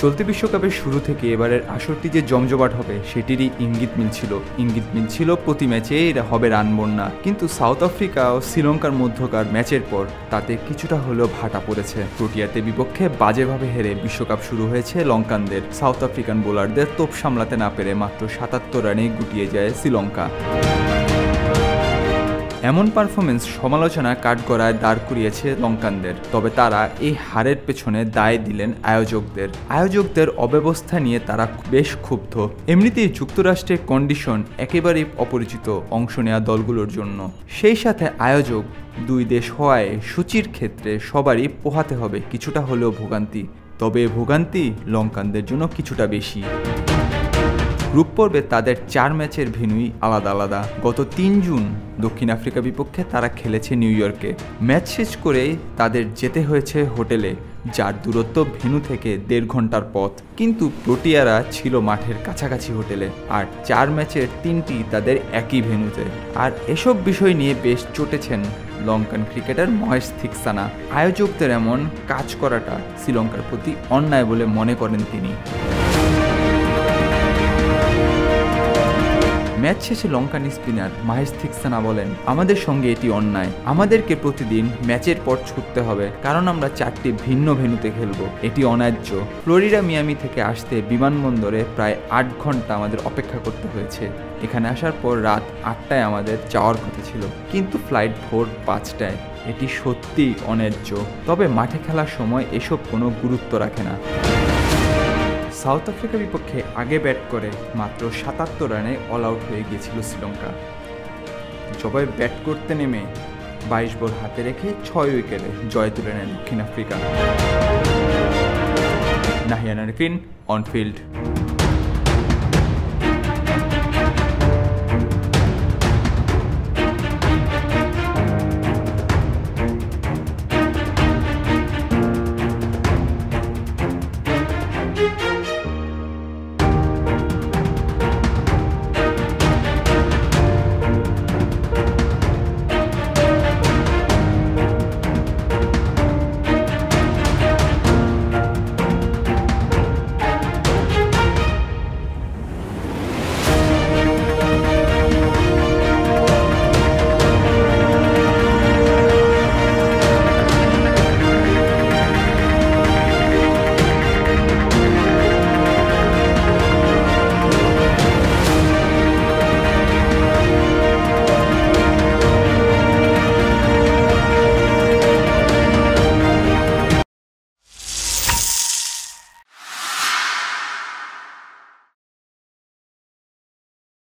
চলতি বিশ্বকাপের শুরু থেকে এবারের আসরটি যে জমজমাট হবে সেটিরই ইঙ্গিত মিলছিল প্রতি ম্যাচে এরা হবে রান বন্যা। কিন্তু সাউথ আফ্রিকা ও শ্রীলঙ্কার মধ্যকার ম্যাচের পর তাতে কিছুটা হলেও ভাটা পড়েছে। প্রোটিয়াতে বিপক্ষে বাজেভাবে হেরে বিশ্বকাপ শুরু হয়েছে লঙ্কানদের। সাউথ আফ্রিকান বোলারদের তোপ সামলাতে না পেরে মাত্র ৭৭ রানেই গুটিয়ে যায় শ্রীলঙ্কা। এমন পারফরমেন্স সমালোচনা কাঠগড়ায় দাঁড় করিয়েছে লঙ্কানদের। তবে তারা এই হারের পেছনে দায় দিলেন আয়োজকদের অব্যবস্থা নিয়ে তারা বেশ ক্ষুব্ধ। এমনিতেই যুক্তরাষ্ট্রের কন্ডিশন একেবারেই অপরিচিত অংশ নেওয়া দলগুলোর জন্য। সেই সাথে আয়োজক দুই দেশ হওয়ায় সূচির ক্ষেত্রে সবারই পোহাতে হবে কিছুটা হলেও ভোগান্তি। তবে ভোগান্তি লঙ্কানদের জন্য কিছুটা বেশি। গ্রুপ পর্বে তাদের 4 ম্যাচের ভেন্যুই আলাদা। গত 3 জুন দক্ষিণ আফ্রিকা বিপক্ষে তারা খেলেছে নিউ ইয়র্কে। ম্যাচ শেষ করেই তাদের যেতে হয়েছে হোটেলে, যার দূরত্ব ভেন্যু থেকে 1.5 ঘন্টার পথ। কিন্তু প্রোটিয়ারা ছিল মাঠের কাছাকাছি হোটেলে, আর 4 ম্যাচের 3টি তাদের একই ভেন্যুতে। আর এসব বিষয় নিয়ে বেশ চটেছেন লঙ্কান ক্রিকেটার মহেশ থিকসানা। আয়োজকদের এমন কাজ করাটা শ্রীলঙ্কার প্রতি অন্যায় বলে মনে করেন তিনি। ম্যাচ শেষে লঙ্কান স্পিনার মহেশ থিকসানা বলেন, আমাদের সঙ্গে এটি অন্যায়। আমাদেরকে প্রতিদিন ম্যাচের পর ছুটতে হবে, কারণ আমরা 4টি ভিন্ন ভেন্যুতে খেলব। এটি অন্যায্য। ফ্লোরিডা মিয়ামি থেকে আসতে বিমানবন্দরে প্রায় 8 ঘন্টা আমাদের অপেক্ষা করতে হয়েছে। এখানে আসার পর রাত 8টায় আমাদের যাওয়ার কথা ছিল, কিন্তু ফ্লাইট ভোর 5টায়। এটি সত্যিই অন্যায্য। তবে মাঠে খেলার সময় এসব কোনো গুরুত্ব রাখে না। সাউথ আফ্রিকার বিপক্ষে আগে ব্যাট করে মাত্র ৭৭ রানে অল আউট হয়ে গিয়েছিল শ্রীলঙ্কা। জবাবে ব্যাট করতে নেমে 22 বল হাতে রেখে 6 উইকেটে জয় তুলে নেয় দক্ষিণ Africa. Nahiyan Arifin, on field.